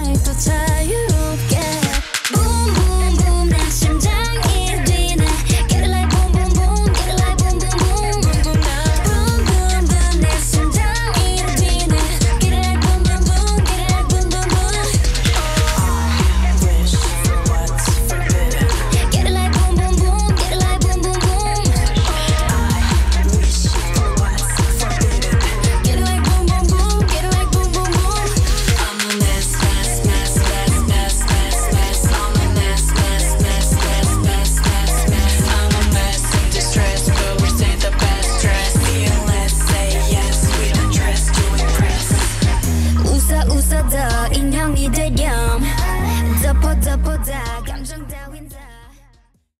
더 자유롭게 Boom boom boom 내 심장이 뛰네 Get it like boom boom boom Get it like boom boom boom Boom boom boom boom 내 심장이 뛰네 Get it like boom boom boom Get it like boom boom boom I wish for what's forbidden. Get it like boom boom boom Get it like boom boom boom I wish for what's forbidden. Get it like boom boom boom Get it like boom boom boom I'm a mess, mess, mess, mess, mess, mess, mess. I'm a mess, mess, mess, mess, mess, mess, mess. I'm a mess in distress, but we say the best dress. Me and let's say yes, we don't dress to impress. 웃어 웃어 더 인형이 되렴 덮어 덮어 다